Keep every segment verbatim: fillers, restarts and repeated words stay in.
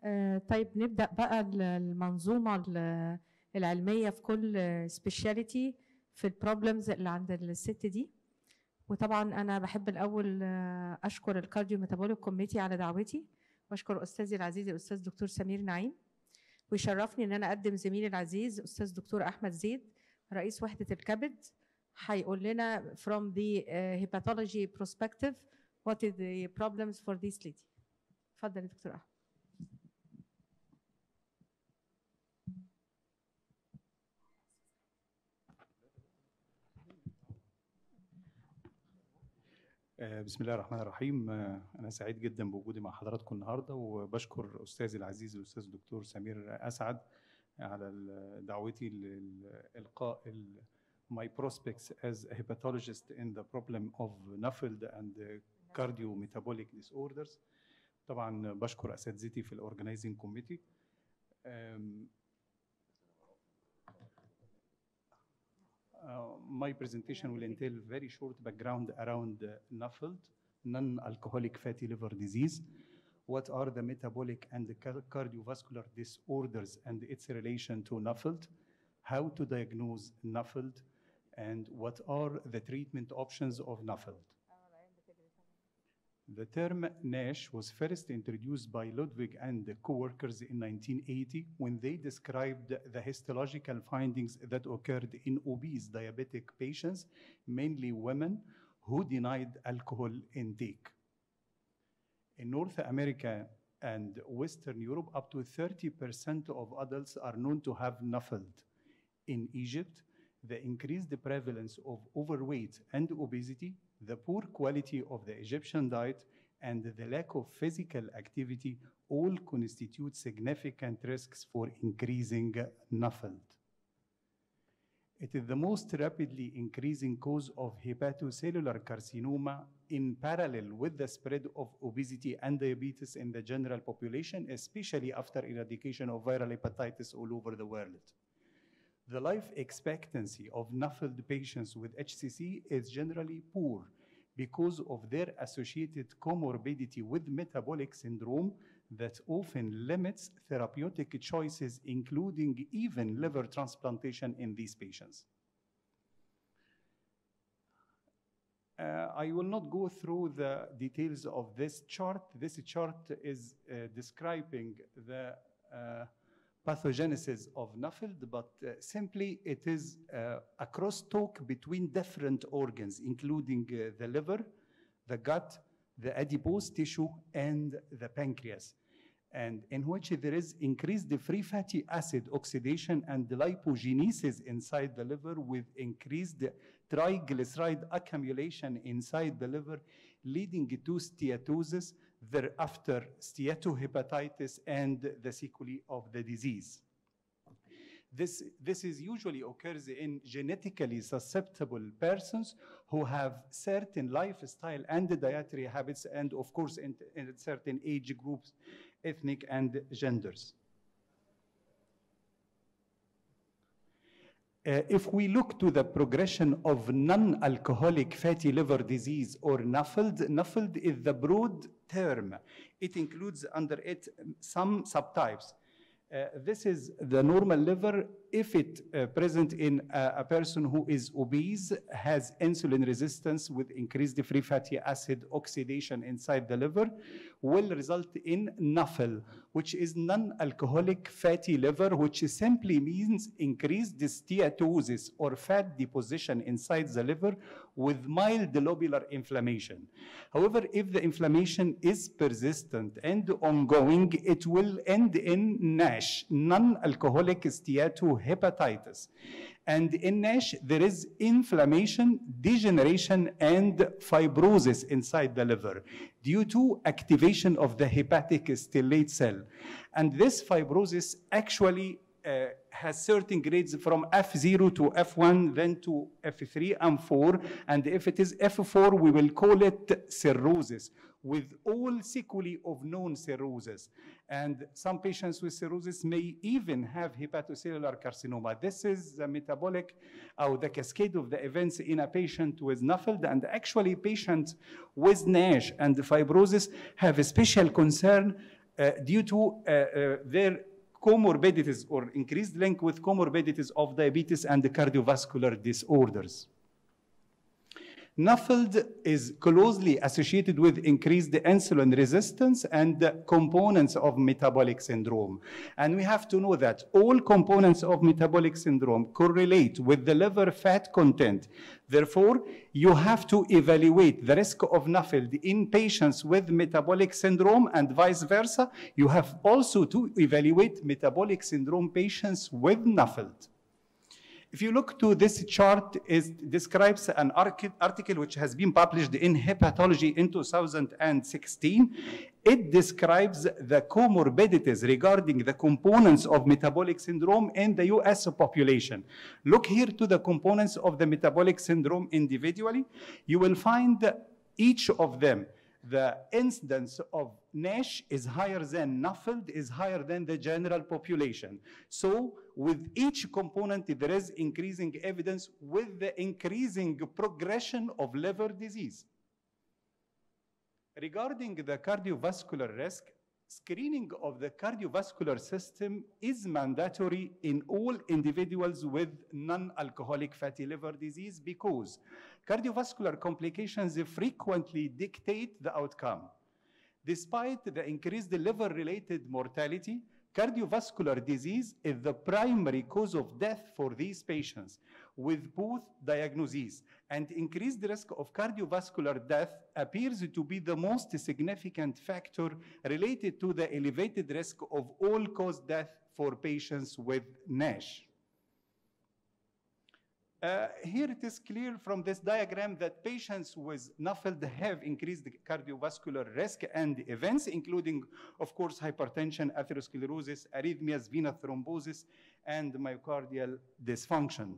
آه، طيب نبدأ بقى ال- المنظومة ال- العلمية في كل سبيشاليتي في البروبلمز اللي عند الست دي. وطبعا أنا بحب الأول آه، أشكر الكارديو ميتابوليك كوميتي على دعوتي، وأشكر أستاذي العزيز الأستاذ دكتور سمير نعيم، ويشرفني إن أنا أقدم زميلي العزيز أستاذ دكتور أحمد زيد رئيس وحدة الكبد، هيقول لنا from the uh, hepatology perspective what is the problems for this lady. اتفضل يا دكتور أحمد. بسم الله الرحمن الرحيم. أنا سعيد جدا بوجودي مع حضراتكم النهارده، وبشكر أستاذي العزيز الأستاذ الدكتور سمير أسعد على دعوتي لإلقاء my prospects as a hepatologist in the problem of NAFLD and cardiometabolic disorders. طبعا بشكر أساتذتي في الأورجنايزنج كوميتي. Uh, my presentation will entail very short background around uh, NAFLD, non-alcoholic fatty liver disease. What are the metabolic and the cardiovascular disorders and its relation to NAFLD? How to diagnose NAFLD? And what are the treatment options of NAFLD? The term NASH was first introduced by Ludwig and the co-workers in nineteen eighty when they described the histological findings that occurred in obese diabetic patients, mainly women, who denied alcohol intake. In North America and Western Europe, up to thirty percent of adults are known to have NAFLD. In Egypt, the increased prevalence of overweight and obesity, the poor quality of the Egyptian diet, and the lack of physical activity all constitute significant risks for increasing NAFLD. It is the most rapidly increasing cause of hepatocellular carcinoma in parallel with the spread of obesity and diabetes in the general population, especially after eradication of viral hepatitis all over the world. The life expectancy of NAFLD patients with H C C is generally poor because of their associated comorbidity with metabolic syndrome that often limits therapeutic choices, including even liver transplantation in these patients. Uh, I will not go through the details of this chart. This chart is uh, describing the uh, pathogenesis of NAFLD, but uh, simply it is uh, a crosstalk between different organs, including uh, the liver, the gut, the adipose tissue, and the pancreas, and in which there is increased free fatty acid oxidation and lipogenesis inside the liver, with increased triglyceride accumulation inside the liver, leading to steatosis, thereafter steatohepatitis, and the sequelae of the disease. This, this is usually occurs in genetically susceptible persons who have certain lifestyle and dietary habits, and of course in, in certain age groups, ethnic and genders. Uh, if we look to the progression of non-alcoholic fatty liver disease, or NAFLD, NAFLD is the broad term. It includes under it some subtypes. Uh, this is the normal liver. If it uh, present in a, a person who is obese, has insulin resistance with increased free fatty acid oxidation inside the liver, will result in NAFL, which is non-alcoholic fatty liver, which simply means increased steatosis or fat deposition inside the liver with mild lobular inflammation. However, if the inflammation is persistent and ongoing, it will end in NASH, non-alcoholic steatohepatitis. And in NASH, there is inflammation, degeneration, and fibrosis inside the liver due to activation of the hepatic stellate cell. And this fibrosis actually uh, has certain grades from F zero to F one, then to F three and four. And if it is F four, we will call it cirrhosis, with all sequelae of known cirrhosis. And some patients with cirrhosis may even have hepatocellular carcinoma. This is the metabolic or the cascade of the events in a patient with NAFLD. And actually patients with NASH and fibrosis have a special concern uh, due to uh, uh, their comorbidities or increased link with comorbidities of diabetes and the cardiovascular disorders. NAFLD is closely associated with increased insulin resistance and the components of metabolic syndrome. And we have to know that all components of metabolic syndrome correlate with the liver fat content. Therefore, you have to evaluate the risk of NAFLD in patients with metabolic syndrome and vice versa. You have also to evaluate metabolic syndrome patients with NAFLD. If you look to this chart, it describes an article which has been published in Hepatology in two thousand sixteen. It describes the comorbidities regarding the components of metabolic syndrome in the U S population. Look here to the components of the metabolic syndrome individually. You will find each of them. The incidence of NASH is higher than NAFLD, is higher than the general population. So with each component, there is increasing evidence with the increasing progression of liver disease. Regarding the cardiovascular risk, screening of the cardiovascular system is mandatory in all individuals with non-alcoholic fatty liver disease because cardiovascular complications frequently dictate the outcome. Despite the increased liver-related mortality, cardiovascular disease is the primary cause of death for these patients with both diagnoses, and increased risk of cardiovascular death appears to be the most significant factor related to the elevated risk of all-cause death for patients with NASH. Uh, here it is clear from this diagram that patients with NAFLD have increased cardiovascular risk and events, including, of course, hypertension, atherosclerosis, arrhythmias, venous thrombosis, and myocardial dysfunction.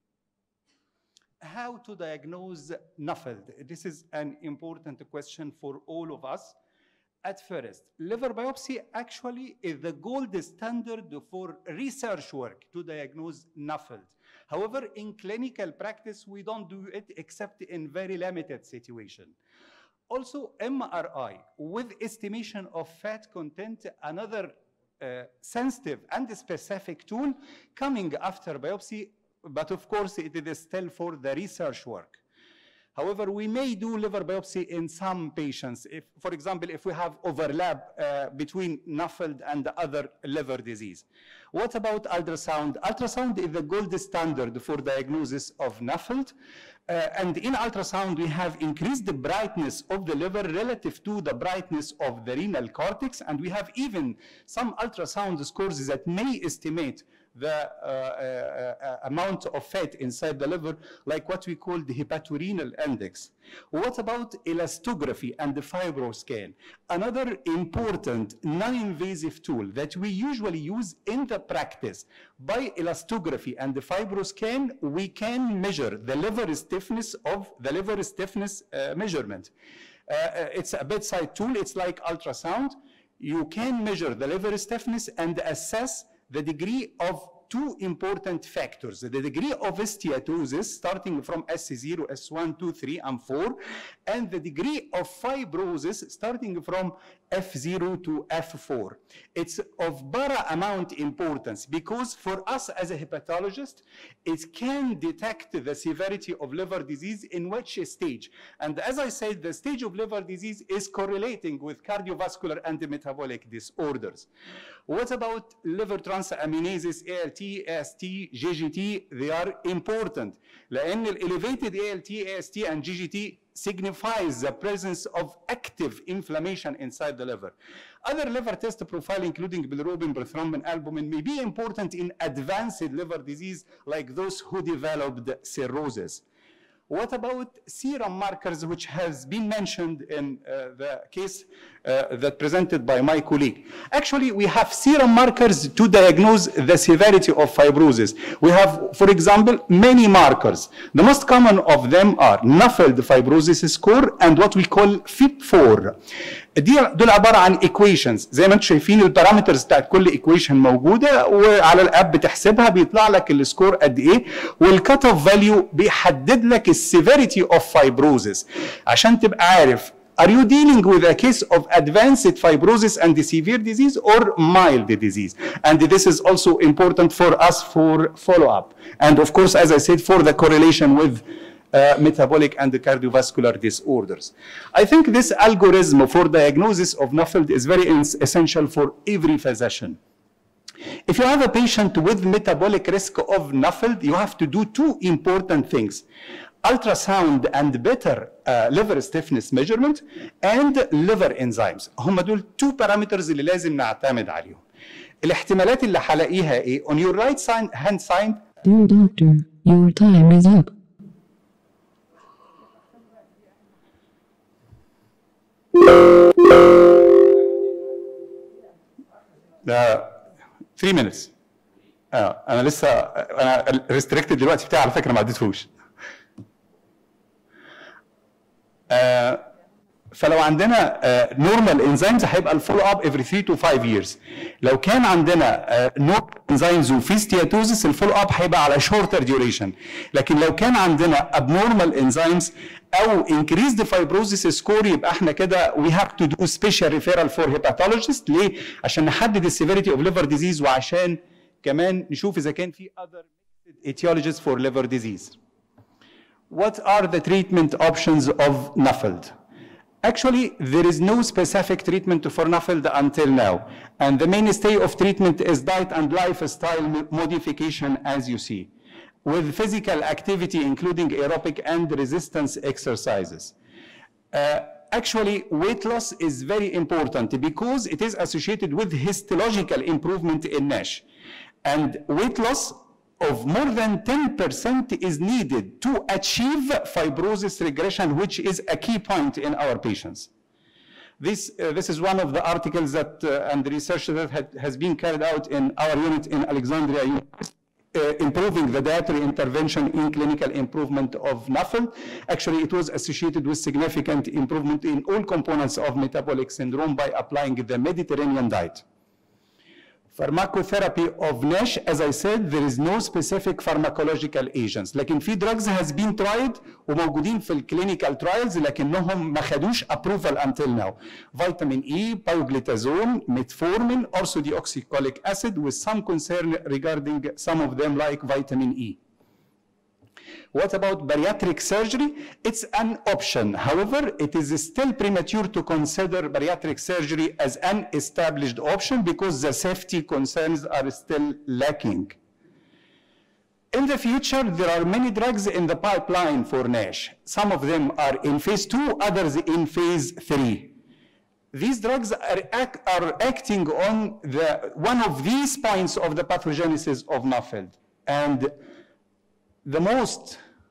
How to diagnose NAFLD? This is an important question for all of us. At first, liver biopsy actually is the gold standard for research work to diagnose NAFLD. However, in clinical practice, we don't do it except in very limited situations. Also, M R I with estimation of fat content, another uh, sensitive and specific tool coming after biopsy, but of course it is still for the research work. However, we may do liver biopsy in some patients. If, for example, if we have overlap uh, between NAFLD and the other liver disease. What about ultrasound? Ultrasound is the gold standard for diagnosis of NAFLD. Uh, and in ultrasound, we have increased the brightness of the liver relative to the brightness of the renal cortex. And we have even some ultrasound scores that may estimate the uh, uh, uh, amount of fat inside the liver, like what we call the hepatorenal index. What about elastography and the FibroScan? Another important non-invasive tool that we usually use in the practice. By elastography and the FibroScan, we can measure the liver stiffness of the liver stiffness uh, measurement. Uh, it's a bedside tool. It's like ultrasound. You can measure the liver stiffness and assess the degree of two important factors, the degree of steatosis starting from S zero, S one, two, three, and four, and the degree of fibrosis starting from F zero to F four. It's of paramount importance because for us as a hepatologist, it can detect the severity of liver disease in which stage. And as I said, the stage of liver disease is correlating with cardiovascular and metabolic disorders. What about liver transaminases, A L T, A S T, G G T? They are important. لأن elevated A L T, A S T, and G G T signifies the presence of active inflammation inside the liver. Other liver test profile, including bilirubin, prothrombin, albumin, may be important in advanced liver disease like those who developed cirrhosis. What about serum markers, which has been mentioned in uh, the case uh, that presented by my colleague? Actually, we have serum markers to diagnose the severity of fibrosis. We have, for example, many markers. The most common of them are NAFLD fibrosis score and what we call F I B four. دي دول عباره عن equations زي ما انتم شايفين البارامترز بتاعت كل equation موجوده وعلى الاب بتحسبها بيطلع لك السكور قد ايه والكات اوف فاليو بيحدد لك السيفيريتي اوف فايبروزس عشان تبقى عارف Are you dealing with a case of advanced fibrosis and severe disease or mild disease? And this is also important for us for follow-up. And of course, as I said, for the correlation with uh, metabolic and cardiovascular disorders. I think this algorithm for diagnosis of NAFLD is very essential for every physician. If you have a patient with metabolic risk of NAFLD, you have to do two important things. Ultrasound and better uh, liver stiffness measurement and liver enzymes. هم دول two parameters اللي لازم نعتمد عليهم. الاحتمالات اللي هلاقيها ايه؟ On your right side, hand side. Dear doctor, your time is up. Uh, three minutes. آه انا لسه انا ريستريكتد دلوقتي بتاعي على فكره ما عديتهوش. آه فلو عندنا نورمال انزيمز هيبقى الفولو اب افري three to five years. لو كان عندنا نورمال انزيمز وفي ستياتوزس الفولو اب هيبقى على شورتر ديوريشن. لكن لو كان عندنا ابنورمال انزيمز او increased fibrosis score يبقى احنا كده we have to do special referral for hepatologist. ليه؟ عشان نحدد السيفيريتي اوف liver disease وعشان كمان نشوف اذا كان في other etiologies for liver disease. What are the treatment options of NAFLD? Actually, there is no specific treatment for NAFLD until now. And the mainstay of treatment is diet and lifestyle modification, as you see, with physical activity, including aerobic and resistance exercises. Uh, actually, weight loss is very important because it is associated with histological improvement in NASH. And weight loss of more than ten percent is needed to achieve fibrosis regression, which is a key point in our patients. This, uh, this is one of the articles that, uh, and the research that had, has been carried out in our unit in Alexandria, uh, improving the dietary intervention in clinical improvement of NAFLD. Actually, it was associated with significant improvement in all components of metabolic syndrome by applying the Mediterranean diet. Pharmacotherapy of NASH, as I said, there is no specific pharmacological agents. لكن في drugs has been tried وموجودين في الكلينيكال trials لكنهم ما خدوش approval until now. Vitamin E, pioglitazone, metformin, ursodeoxycholic acid, with some concern regarding some of them like vitamin E. What about bariatric surgery? It's an option. However, it is still premature to consider bariatric surgery as an established option because the safety concerns are still lacking. In the future, there are many drugs in the pipeline for NASH. Some of them are in phase two, others in phase three. These drugs are, act, are acting on the, one of these points of the pathogenesis of NAFLD. And the most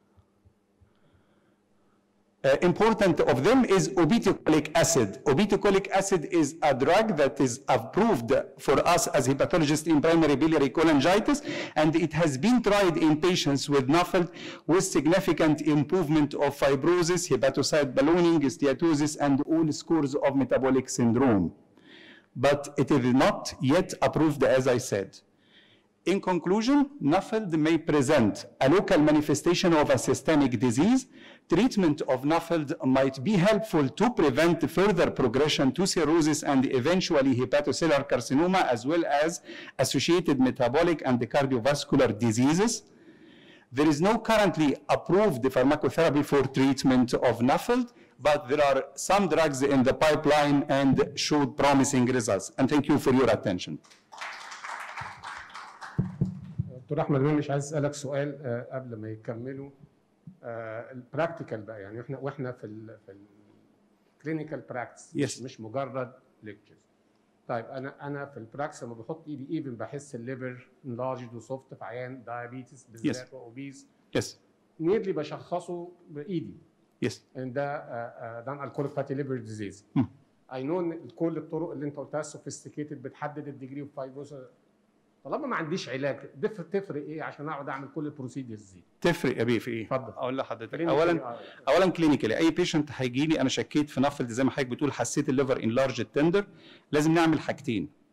uh, important of them is obeticholic acid. Obeticholic acid is a drug that is approved for us as hepatologists in primary biliary cholangitis, and it has been tried in patients with NAFLD with significant improvement of fibrosis, hepatocyte ballooning, steatosis, and all scores of metabolic syndrome. But it is not yet approved, as I said. In conclusion, NAFLD may present a local manifestation of a systemic disease. Treatment of NAFLD might be helpful to prevent further progression to cirrhosis and eventually hepatocellular carcinoma, as well as associated metabolic and cardiovascular diseases. There is no currently approved pharmacotherapy for treatment of NAFLD, but there are some drugs in the pipeline and showed promising results. And thank you for your attention. دكتور احمد، انا مش عايز اسالك سؤال قبل ما يكملوا البراكتيكال بقى، يعني احنا واحنا في ال في الكلينيكال براكتس yes. مش مجرد ليكتشرز. طيب انا انا في البراكتس لما بحط ايدي ايفن بحس الليفر انلارجد وسوفت في عيان دايابيتس بالذات واوبيز. يس نيرلي بشخصه بايدي. يس ان ده دان الكوليك فاتي ليفر ديزيز. اي نو ان كل الطرق اللي انت قلتها سوفيستيكيتد بتحدد الديجري اوف فايبروسيس. طالما ما عنديش علاج تفرق ايه عشان اقعد اعمل كل البروسيدرز دي؟ تفرق يا بيه في ايه؟ اتفضل. اقول لحضرتك اولا اولا كلينيكالي اي بيشنت هيجي لي انا شكيت في نفلد زي ما حضرتك بتقول، حسيت الليفر انلارج تندر، لازم نعمل حاجتين.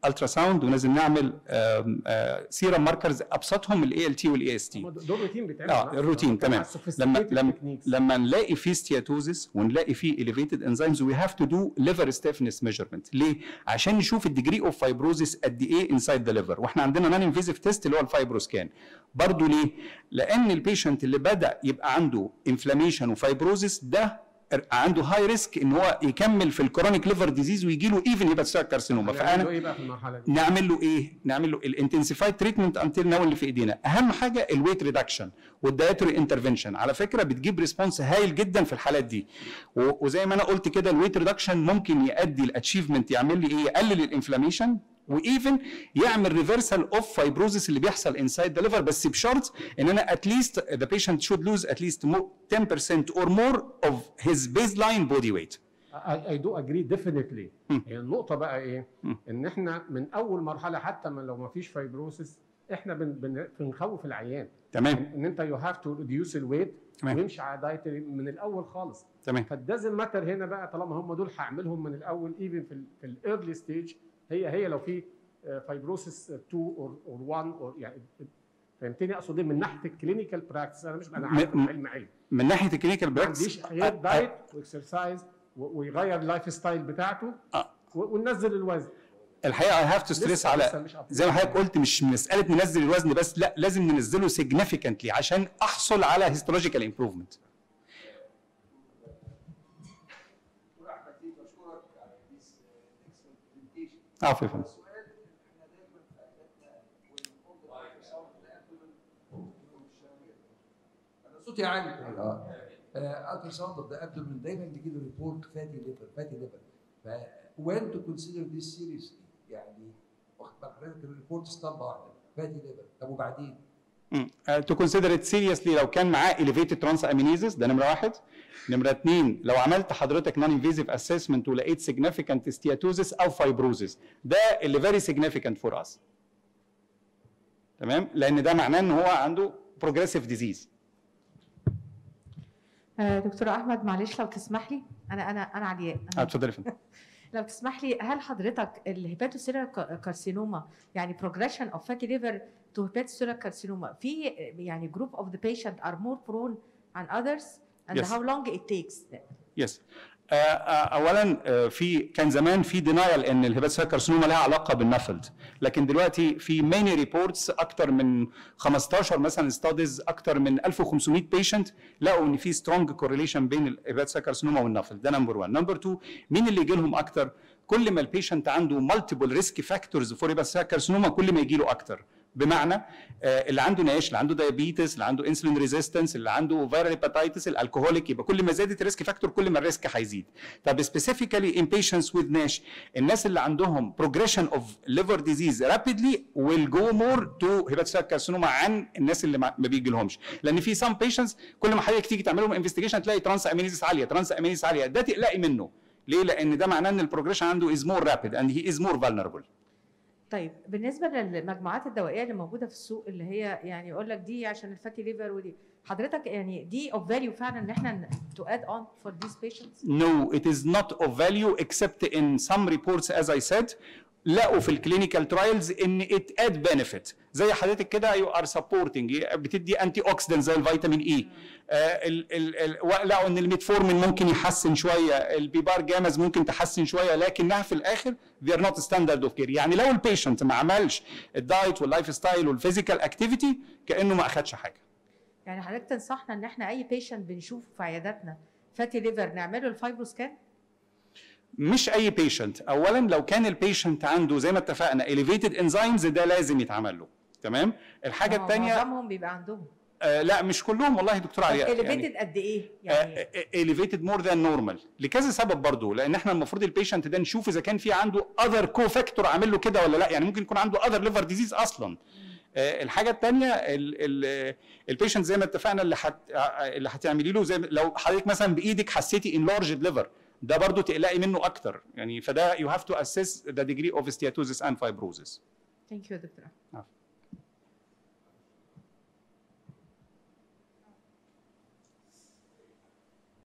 الترا ساوند ولازم نعمل سيرم ماركرز ابسطهم الاي ال تي والاي اس تي. دول روتين بيتعمل. اه الروتين تمام. لما لما لما نلاقي فيه ستياتوزس ونلاقي فيه elevated enzymes we have to do liver stiffness measurement. ليه؟ عشان نشوف الديجري اوف فايبروزس قد ايه انسايد ذا ليفر، واحنا عندنا نون انفيزيف تيست اللي هو الفايبروسكان. برضه ليه؟ لان البيشنت اللي بدا يبقى عنده انفلاميشن وفايبروزس ده عنده هاي ريسك ان هو يكمل في الكرونيك ليفر ديزيز ويجي له ايفن هيباتوسيلر كارسينوما. فانا ايه بقى في المرحله دي؟ نعمل له ايه؟ نعمل له الانتنسيفايد تريتمنت انتل ناو اللي في ايدينا. اهم حاجه الويت ريدكشن والدايتري انترفنشن، على فكره بتجيب ريسبونس هايل جدا في الحالات دي. وزي ما انا قلت كده الويت ريدكشن ممكن يؤدي الاتشيفمنت يعمل لي ايه؟ يقلل الانفلاميشن وايفن يعمل ريفرسال اوف فايبروزس اللي بيحصل انسايد ذا ليفر، بس بشرط ان انا اتليست ذا بيشنت شود لوز اتليست ten percent or more of his baseline body weight. I do agree definitely. هي النقطة بقى ايه؟ ان احنا من اول مرحلة حتى من لو ما فيش فايبروسس احنا بن بن بنخوف العيان. تمام. ان انت يو هاف تو ريديوس الويت ويمشي على دايت من الاول خالص. تمام. فالدازنت ماتر هنا بقى طالما هم دول هعملهم من الاول ايفن في ال في الايرلي ستيج. هي هي لو في فايبروسس اتنين اور واحد اور يعني فهمتني اقصد ايه من ناحيه الكلينيكال براكتس. انا مش انا عارف علم علم من ناحيه الكلينيكال براكتس ما عنديش دايت واكسرسايز ويغير اللايف ستايل بتاعته وننزل الوزن. الحقيقه اي هاف تو ستريس على زي ما حضرتك قلت مش مساله ننزل الوزن بس، لا لازم ننزله سيجنيفيكانتلي عشان احصل على هيستولوجيكال امبروفمنت. عفوا يا فندم. صوتي عالي. اه الترا ساوند اوف ذا ابدومن دايما بيجي له ريبورت فاتي ليفر فاتي ليفر. ف وين تو كونسيدر ذيس سيريسلي يعني واخد بالك حضرتك الريبورت اسطمبه واحده فاتي ليفر. طب وبعدين؟ تو كونسيدر ات سيريسلي لو كان معاه elevated transaminases ده نمره واحد. نمره اثنين لو عملت حضرتك نون انفيزيف اسسمنت ولقيت significant steatosis او fibrosis ده اللي very significant for us. تمام؟ لان ده معناه ان هو عنده progressive disease. دكتور احمد معلش لو تسمح لي انا انا انا علياء. اتفضلي يا فندم. لو تسمح لي هل حضرتك الهيباتوسيلر كارسينوما يعني progression of fatty liver to hepatocellular carcinoma في يعني group of the patient are more prone than others and yes. how long it takes? Yes. Uh, uh, اولا uh, في كان زمان في دينايل ان الهيباتوسيلر كارسينوما لها علاقه بالنفلد، لكن دلوقتي في ماني ريبورتس اكتر من خمستاشر مثلا ستاديز اكتر من ألف وخمسمية بيشنت لقوا ان في سترونج كورليشن بين الهيباتوسيلر كارسينوما والنفلد. ده نمبر واحد. نمبر اتنين مين اللي يجي لهم اكتر؟ كل ما البيشنت عنده مالتيبل ريسك فاكتورز فور هيباتوسيلر كارسينوما كل ما يجي له اكتر. بمعنى اللي عنده ناش، اللي عنده دايابيتس، اللي عنده انسولين ريزيستنس، اللي عنده فيرال هيباتيتس، الالكوهوليك، يبقى كل ما زادت الريسك فاكتور كل ما الريسك هيزيد. طب سبيسيفيكالي ان بيشنتس وذ ناش الناس اللي عندهم بروجريشن اوف ليفر ديزيز رابيدلي ويل جو مور تو هيباتوسيلر كارسينوما عن الناس اللي ما بيجي لهمش، لان في سام بيشنتس كل ما حضرتك تيجي تعمل لهم انفستيجيشن تلاقي ترانس امينيزيس عاليه ترانس امينيزيس عاليه، ده تقلقي منه. ليه؟ لان ده معناه ان البروجريشن عنده از مور رابيد اند هي از مور فالنربل. طيب بالنسبه للمجموعات الدوائيه اللي موجوده في السوق اللي هي يعني يقول لك دي عشان الفاتي ليفر ودي حضرتك يعني دي اوف فاليو فعلا ان احنا تو اد اون فور ذيس بيشنتس؟ No, it is not of value except in some reports as I said لقوا في الكلينيكال ترايلز ان ات اد بنفيت زي حضرتك كده يو ار سبورتنج بتدي انتي اوكسيدنت زي الفيتامين اي. لقوا ان الميتفورمين ممكن يحسن شويه، البيبار جامز ممكن تحسن شويه، لكنها في الاخر they are not standard of care. يعني لو البيشنت ما عملش الدايت واللايف ستايل والفيزيكال اكتيفيتي كانه ما اخدش حاجه. يعني حضرتك تنصحنا ان احنا اي بيشنت بنشوفه في عياداتنا فاتي ليفر نعمله الفايبروسكان؟ مش اي بيشنت. اولا لو كان البيشنت عنده زي ما اتفقنا elevated enzymes ده لازم يتعمل له. تمام. الحاجه الثانيه معظمهم بيبقى عندهم آه لا مش كلهم والله يا دكتور علياء. elevated يعني قد ايه يعني آه elevated more than normal لكذا سبب برضه، لان احنا المفروض البيشنت ده نشوف اذا كان في عنده other co-factor عامل له كده ولا لا، يعني ممكن يكون عنده other liver disease اصلا. آه الحاجه الثانيه البيشنت زي ما اتفقنا اللي حت اللي هتعملي له زي لو حضرتك مثلا بايدك حسيتي enlarged liver ده برضه تقلقي منه اكتر، يعني فده you have to assess the degree of steatosis and fibrosis. Thank you دكتور.